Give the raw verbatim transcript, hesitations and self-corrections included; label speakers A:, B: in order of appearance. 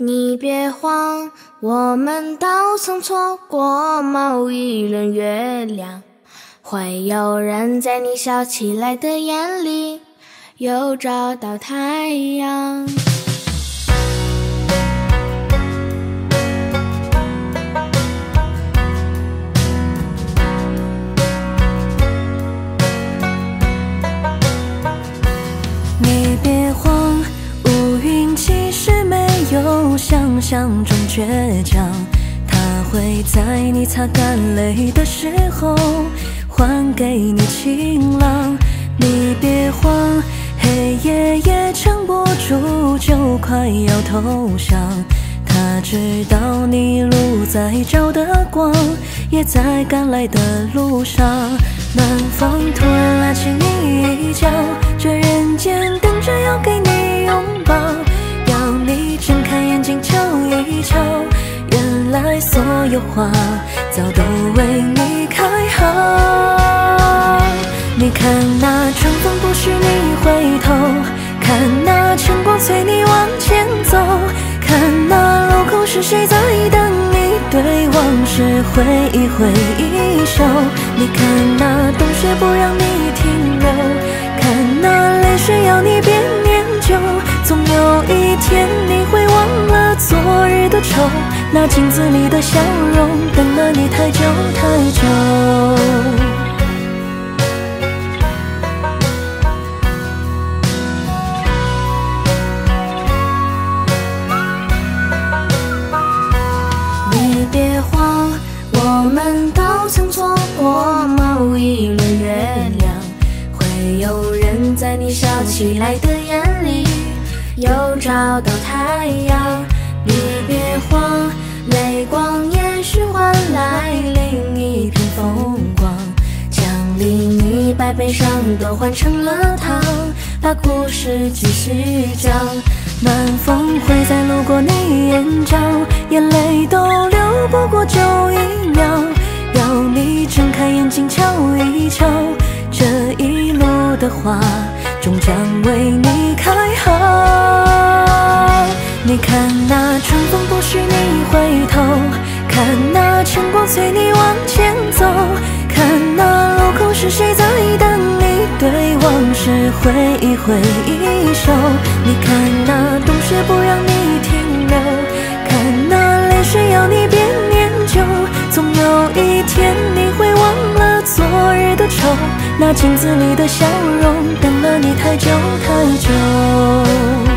A: 你别慌，我们都曾错过某一轮月亮，会有人在你笑起来的眼里又找到太阳。
B: 你别慌，乌云其实没有想象中倔强，它会在你擦干泪的时候还给你晴朗。你别慌，黑夜也撑不住，就快要投降。他知道你路在找的光，也在赶来的路上。南方突然拉起你一角，这人间等着要给你拥抱，要你睁开眼睛瞧一瞧，原来所有花早都为你开好。你看那春风不许你回头，看那晨光催你往前走，看那路口是谁在等你，对往事挥一挥衣袖。你看那冬雪不让你停留，看那泪水要你别念旧，总有一天你会忘了昨日的愁，那镜子里的笑容等了你太久太久。
A: 你别慌，我们都曾错过某一轮月亮，会有人在你笑起来的眼里又找到太阳。你别慌，泪光也许换来另一片风光，将离你百悲伤都换成了糖，把故事继续讲。南风会在路过你眼角，眼泪都流不过就一秒，要你睁开眼睛瞧一瞧，这一路的花终将为你开好。你看那春风不许你回头，看那晨光催你往前走，看那路口是谁在等你，对往事挥一挥衣袖。你看那冬雪不让你停留，看那泪水要你别念旧，总有一天你会忘了昨日的愁，那镜子里的笑容等了你太久太久。